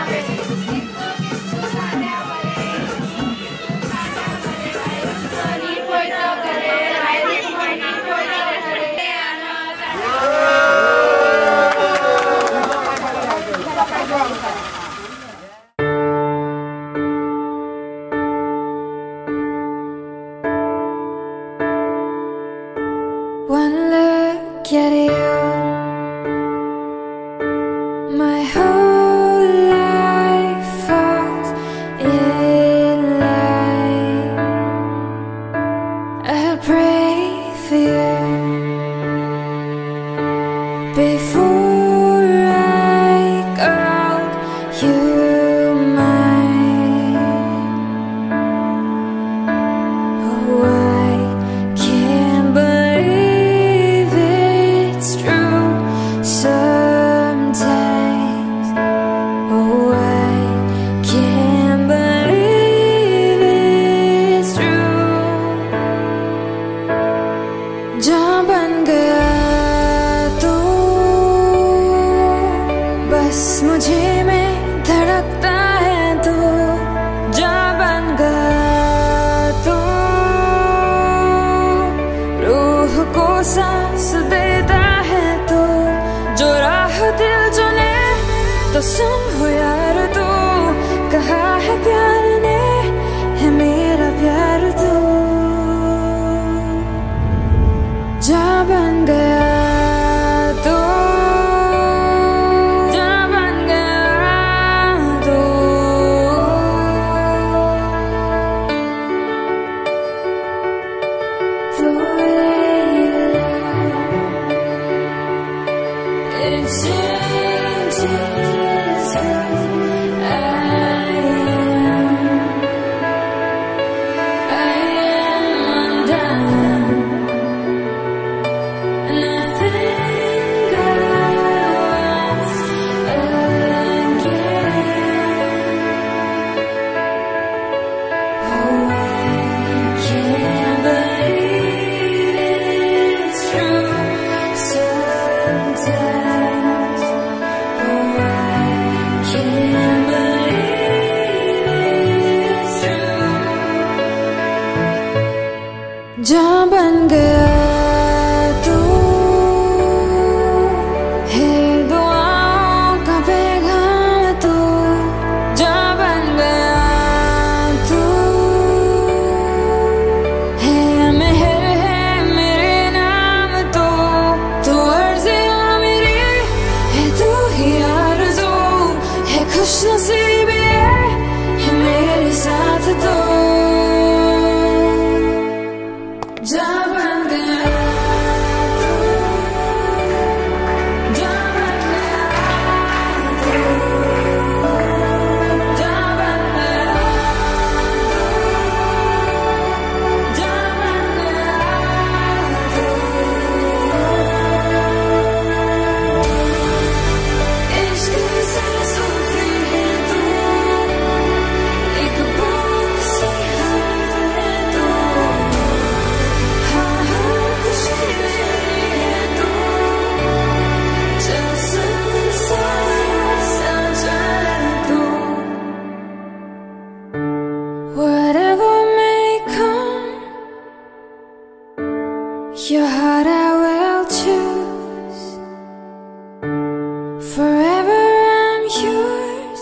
One look at you, my whole life falls in line. I pray for you before I call you mine. Oh, I can't believe it's true sometimes. Oh, I can't believe it's true. जहाँ बन गया तू, बस मुझे में धड़कता है तू। जहाँ बन गया तू, रूह को सांस देता है तू। जो राह दिल चुने तो सुन हो यार तू, कहा है प्यार ने है मेरा प्यार तू। जहाँ बन गया तू, जहाँ बन गया तू। The way you lie, it changes who I am. I am undone, and I think I was again. Oh, I can't believe it's true sometimes. Oh, I can't believe it's true. जहाँ बन गया तू है दुआओं का पैगाम तू। जहाँ बन गया तू है मेहर है मेरे नाम तो। तू अर्ज़ियाँ मेरी है, तू ही आरज़ू है, खुशनसीबी है मेरे साथ तो। जहाँ बन गया तू, जहाँ बन गया तू, जहाँ बन गया तू, जहाँ बन गया तू। इश्क से सूफी है तू, एक बुक सी हर्फ है तू। हाँ हाँ खुशी मेरी है तू, चल संसार सजा तू। Whatever may come, your heart I will choose. Forever I'm yours,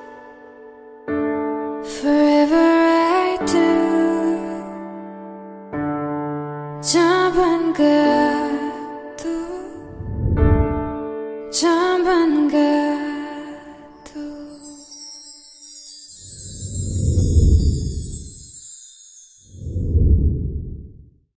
forever I do. जहाँ बन गया